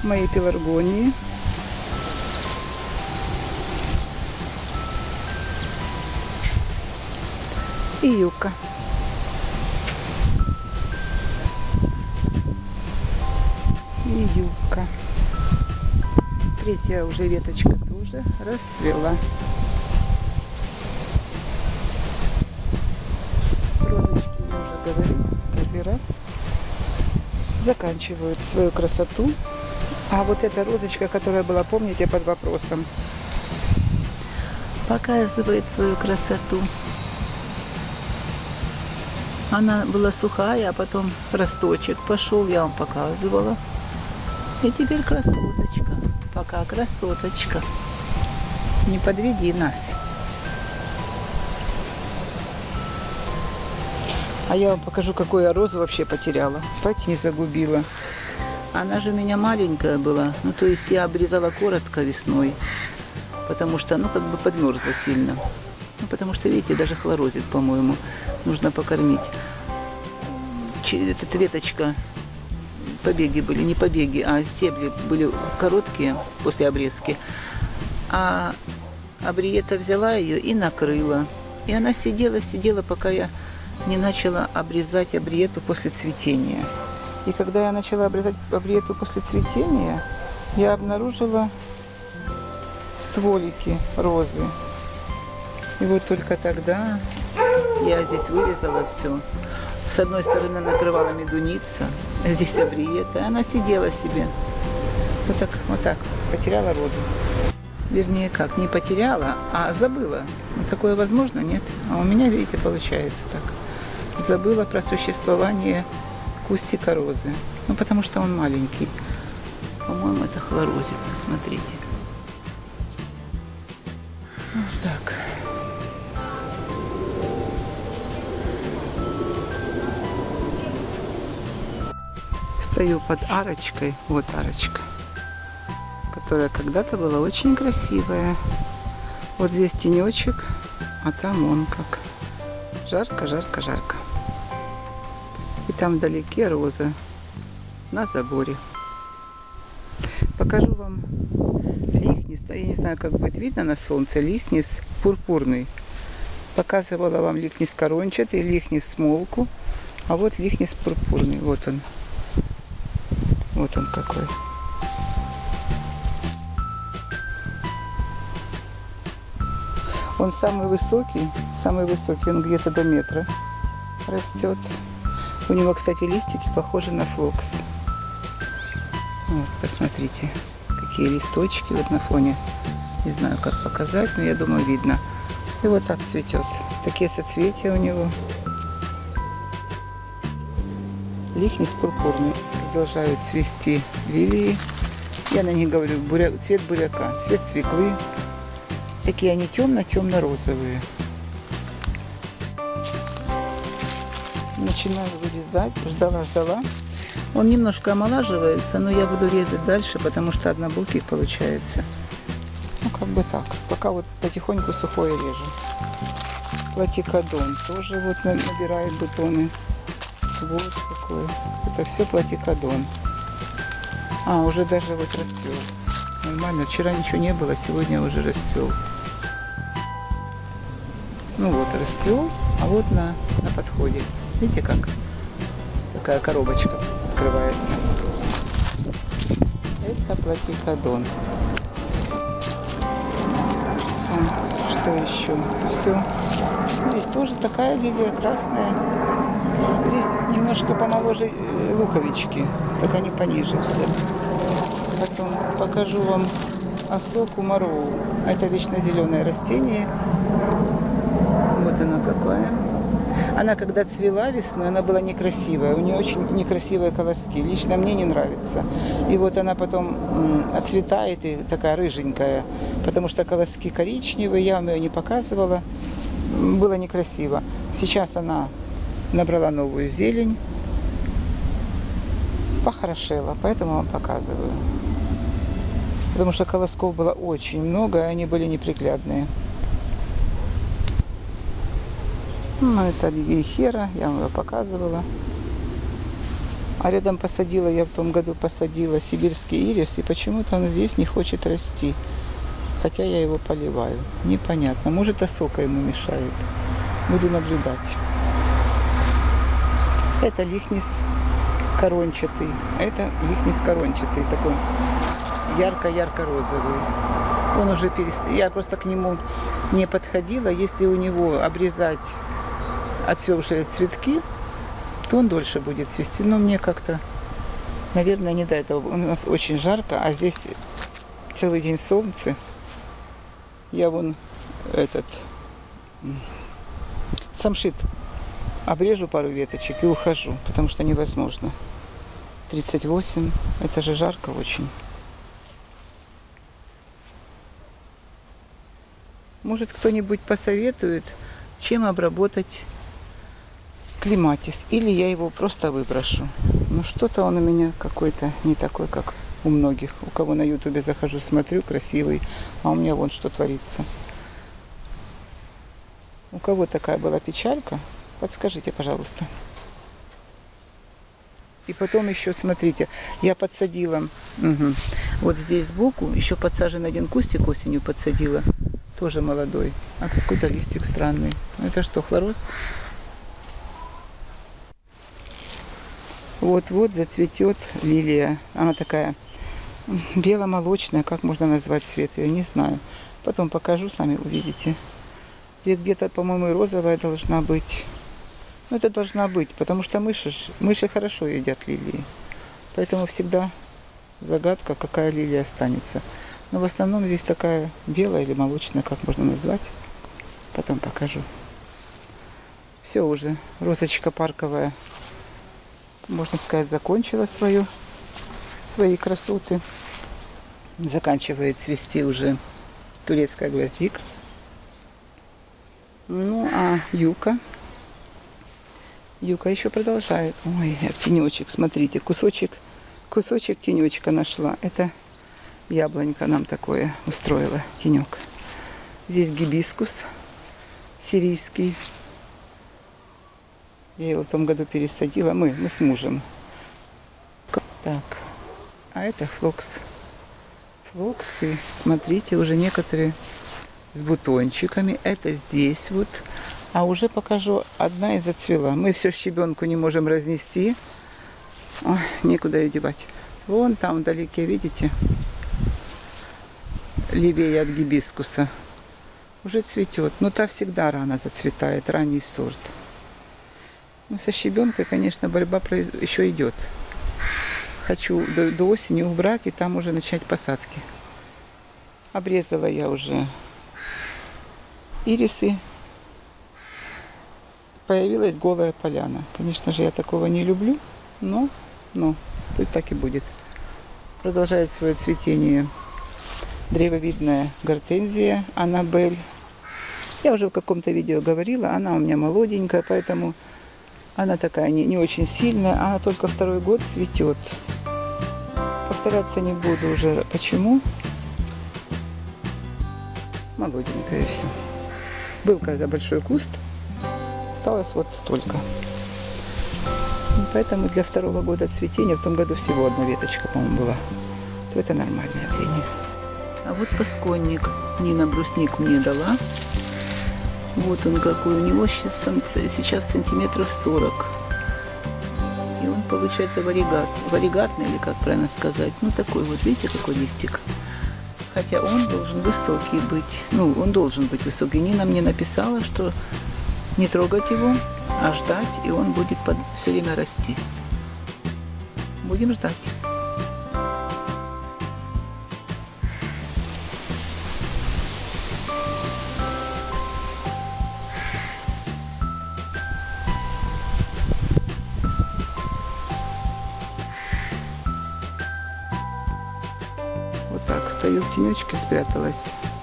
моей пеларгонии. И юка. И юка. Третья уже веточка тоже расцвела. Розочки, я уже говорила, первый раз заканчивают свою красоту. А вот эта розочка, которая была, помните, под вопросом, показывает свою красоту. Она была сухая, а потом росточек пошел, я вам показывала. И теперь красоточка. Пока красоточка. Не подведи нас. А я вам покажу, какую я розу вообще потеряла. Пойти не загубила. Она же у меня маленькая была. Ну, то есть я обрезала коротко весной. Потому что, ну, как бы подмерзла сильно. Ну, потому что, видите, даже хлорозит, по-моему, нужно покормить. Эта веточка, побеги были, не побеги, а стебли были короткие после обрезки. А абриета взяла ее и накрыла. И она сидела, пока я не начала обрезать абриету после цветения. И когда я начала обрезать абриету после цветения, я обнаружила стволики розы. И вот только тогда я здесь вырезала все. С одной стороны накрывала медуница, а здесь абриета. Она сидела себе. Вот так, потеряла розу. Вернее, как, не потеряла, а забыла. Такое возможно, нет? А у меня, видите, получается так. Забыла про существование кустика розы. Ну, потому что он маленький. По-моему, это хлорозит, посмотрите. Вот так. Стою под арочкой, вот арочка, которая когда-то была очень красивая. Вот здесь тенечек, а там он как. Жарко, жарко, жарко. И там вдалеке роза на заборе. Покажу вам лихнис. Я не знаю, как будет видно на солнце. Лихнис пурпурный. Показывала вам лихнис корончатый, лихнис смолку. А вот лихнис пурпурный. Вот он. Вот он какой. Он самый высокий, он где-то до метра растет. У него, кстати, листики похожи на флокс. Вот, посмотрите, какие листочки вот на фоне. Не знаю, как показать, но я думаю, видно. И вот так цветет. Такие соцветия у него. Лихнис пурпурный. Продолжают цвести лилии. Я на них говорю цвет буряка, цвет свеклы. Такие они темно-темно-розовые. Начинаю вырезать. Ждала. Он немножко омолаживается, но я буду резать дальше, потому что однобокий получается. Ну, как бы так. Пока вот потихоньку сухое режу. Платикодон тоже вот набирает бутоны. Вот какой. Это все платикодон. А, уже даже вот расцвел. Нормально. Вчера ничего не было, сегодня уже расцвел. Ну вот, расцвел, а вот на подходе. Видите, как такая коробочка открывается. Это платикодон. Что еще? Все. Здесь тоже такая лилия красная. Здесь немножко помоложе луковички, так они пониже все. Потом покажу вам осоку мороу. Это вечно зеленое растение. Вот она какая. Она когда цвела весной, она была некрасивая. У нее очень некрасивые колоски. Лично мне не нравится. И вот она потом отцветает и такая рыженькая. Потому что колоски коричневые. Я вам ее не показывала. Было некрасиво. Сейчас она набрала новую зелень. Похорошела. Поэтому вам показываю. Потому что колосков было очень много, и они были неприглядные. Ну, это гейхера, я вам ее показывала. А рядом посадила, я в том году посадила сибирский ирис, и почему-то он здесь не хочет расти. Хотя я его поливаю. Непонятно. Может, осока ему мешает. Буду наблюдать. Это лихнис корончатый. А это лихнис корончатый. Такой ярко-ярко-розовый. Он уже перестал. Я просто к нему не подходила. Если у него обрезать отцвевшие цветки, то он дольше будет цвести. Но мне как-то, наверное, не до этого. У нас очень жарко, а здесь целый день солнце. Я вон самшит обрежу пару веточек и ухожу, потому что невозможно. 38, это же жарко очень. Может, кто-нибудь посоветует, чем обработать клематис, или я его просто выброшу. Ну, что-то он у меня какой-то не такой, как у многих. У кого на ютубе захожу, смотрю, красивый, а у меня вон что творится. У кого такая была печалька, подскажите, пожалуйста. И потом еще, смотрите, я подсадила, вот здесь сбоку, еще подсажен один кустик осенью подсадила, тоже молодой, а какой-то листик странный. Это что, хлороз? Вот-вот зацветет лилия. Она такая бело-молочная, как можно назвать цвет ее, не знаю. Потом покажу, сами увидите. Здесь где-то, по-моему, и розовая должна быть. Ну, это должна быть, потому что мыши хорошо едят лилии. Поэтому всегда загадка, какая лилия останется. Но в основном здесь такая белая или молочная, как можно назвать. Потом покажу. Все уже, розочка парковая, можно сказать, закончила свои красоты. Заканчивает цвести уже турецкая гвоздика. Ну, а юка еще продолжает. Ой, я в тенечек, смотрите, кусочек тенечка нашла. Это яблонька нам такое устроила, тенек. Здесь гибискус сирийский. Я его в том году пересадила. Мы с мужем. Так, а это флокс. Флоксы, смотрите, уже некоторые с бутончиками. Это здесь вот. А уже покажу, одна и зацвела. Мы все щебенку не можем разнести. Ой, некуда ее девать. Вон там вдалеке, видите? Левее от гибискуса. Уже цветет. Но та всегда рано зацветает, ранний сорт. Ну, со щебенкой, конечно, борьба еще идет. Хочу до осени убрать и там уже начать посадки. Обрезала я уже ирисы. Появилась голая поляна. Конечно же, я такого не люблю, но пусть так и будет. Продолжает свое цветение древовидная гортензия Аннабель. Я уже в каком-то видео говорила, она у меня молоденькая, поэтому она такая не очень сильная. Она только второй год цветет. Повторяться не буду уже. Почему? Молоденькая все. Был когда большой куст. Осталось вот столько. И поэтому для второго года цветения, в том году всего одна веточка, по-моему, была, то это нормальное явление. А вот пасконник. Нина брусник мне дала. Вот он какой. У него сейчас сантиметров 40. И он получается варигатный, или как правильно сказать. Ну такой вот, видите, какой листик. Хотя он должен высокий быть. Ну, он должен быть высокий. Нина мне написала, что не трогать его, а ждать, и он будет все время расти. Будем ждать. Вот так, стою в тенечке, спряталась.